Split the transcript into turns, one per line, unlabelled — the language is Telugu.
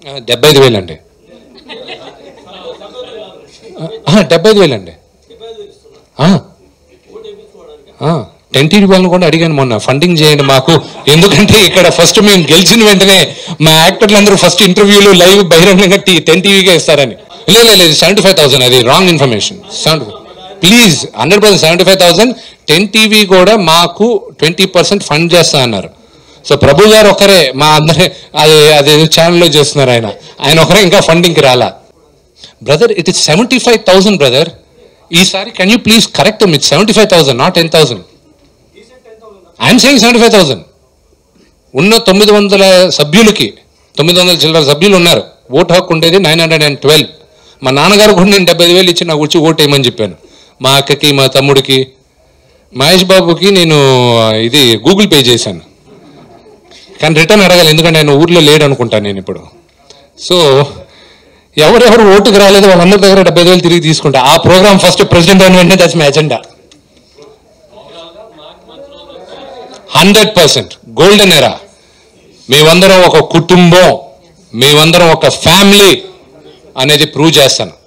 75,000 అండి. 75,000 అండి. 10 టీవీ వాళ్ళని కూడా అడిగాను మొన్న, ఫండింగ్ చేయండి మాకు, ఎందుకంటే ఇక్కడ ఫస్ట్ మేము గెలిచిన వెంటనే మా యాక్టర్లు అందరూ ఫస్ట్ ఇంటర్వ్యూలు లైవ్ బహిరంగంగా 10 టీవీగా ఇస్తారని. లేదు 75,000, అది రాంగ్ ఇన్ఫర్మేషన్. ప్లీజ్ 100% 75,000. 10 టీవీ కూడా మాకు 20% ఫండ్ చేస్తా అన్నారు. సో ప్రభు గారు ఒకరే మా అందరే అది ఛానల్లో చేస్తున్నారు, ఆయన ఒకరే ఇంకా ఫండింగ్కి రాలా. Brother it is 75,000 brother. ఈసారి can you please correct it 75,000 not 10,000. I'm saying 75,000. ఉన్న 900 సభ్యులకి 900 చిల్లర సభ్యులు ఉన్నారు. ఓటు హక్కు ఉండేది 912. మా నాన్నగారు కూడా నేను 75,000 ఇచ్చి నాకు వచ్చి ఓటు వేయమని చెప్పాను. మా అక్కకి, మా తమ్ముడికి, మహేష్ బాబుకి నేను ఇది గూగుల్ పే చేశాను. కానీ రిటర్న్ అడగాలి, ఎందుకంటే ఆయన ఊర్లో లేడు అనుకుంటాను నేను ఇప్పుడు. సో ఎవరెవరు ఓటుకు రాలేదు వాళ్ళందరి దగ్గర 75,000 తిరిగి తీసుకుంటా. ఆ ప్రోగ్రామ్ ఫస్ట్ ప్రెసిడెంట్ అయిన వెంటనే that's my agenda. 100% golden era. మేమందరం ఒక కుటుంబం, మేమందరం ఒక ఫ్యామిలీ అనేది ప్రూవ్ చేస్తాను.